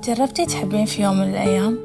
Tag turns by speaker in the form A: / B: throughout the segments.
A: جربتي تحبين في يوم من الأيام؟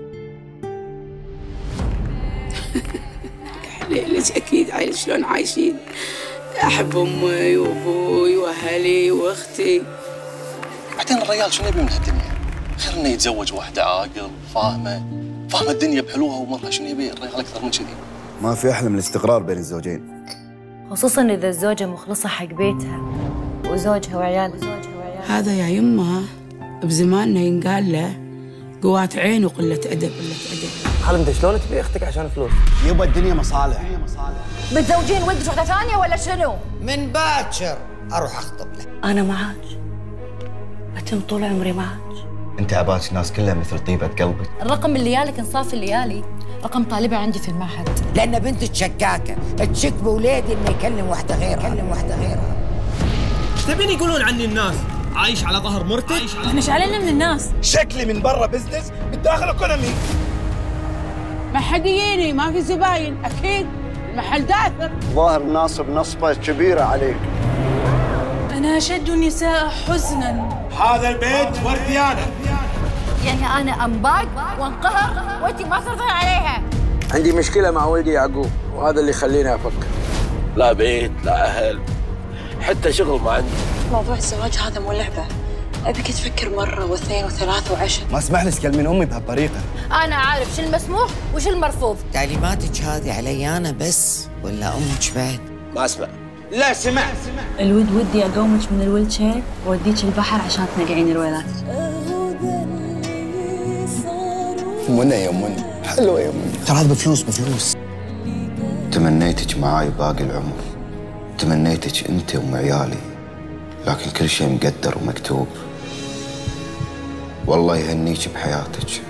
B: ليش أكيد شلون عايشين. أحب أمي وأبوي وأهلي وأختي.
C: بعدين الرجال شنو يبي من هالدنيا؟ خير إنه يتزوج واحدة عاقل فاهمة الدنيا بحلوها ومرها. شنو يبي الرجال أكثر من كذي؟
D: ما في أحلى من الاستقرار بين الزوجين،
E: خصوصاً إذا الزوجة مخلصة حق بيتها وزوجها وعيالها.
B: هذا يا يمه بزماننا ينقال له قوات عين وقلة أدب.
F: خالد انت شلون تبي اختك عشان فلوس؟
D: يبا الدنيا مصالح.
E: متزوجين ولدك واحدة ثانية ولا شنو؟
G: من باكر أروح أخطب له.
E: أنا معاك، بتم طول عمري معاك.
D: أنت عبالك الناس كلها مثل طيبة قلبك.
E: الرقم اللي يالك انصاف الليالي رقم طالبة عندي في المعهد.
G: لأن بنت شكاكة تشك بولادي إنه يكلم واحدة غيرها.
F: ايش تبين يقولون عني الناس؟ عايش على ظهر مرتد؟
E: احنا شعلنا من الناس.
D: شكلي من برا بزنس بالداخل ايكونومي.
B: ما حد يجيني، ما في زباين أكيد، المحل داثر.
D: ظاهر ناصب نصبة كبيرة عليك.
A: أنا أشد النساء حزناً.
D: هذا البيت ورديانة.
E: يعني أنا أنباق وانقهر وأنتي ما ترضين عليها.
F: عندي مشكلة مع ولدي يعقوب وهذا اللي يخليني أفكر. لا بيت لا أهل حتى شغل ما عندي.
H: موضوع الزواج هذا مو لعبة، أبيك تفكر مرة واثنين وثلاثة وعشر.
D: ما اسمح لي تكلمين أمي بهالطريقة.
E: أنا عارف شو المسموح وشو المرفوض.
G: تعليماتك هذه علي أنا بس ولا أمك بعد؟
F: ما أسمع.
D: لا سمعت.
E: الود ودي أقومك من الويل شير وأوديك البحر عشان تنقعين الويلات.
D: منى يا منى، حلوة يا منى. ترى هذا بفلوس. تمنيتك معاي باقي العمر، تمنيتك أنت وعيالي، لكن كل شيء مقدر ومكتوب. والله يهنيك بحياتك.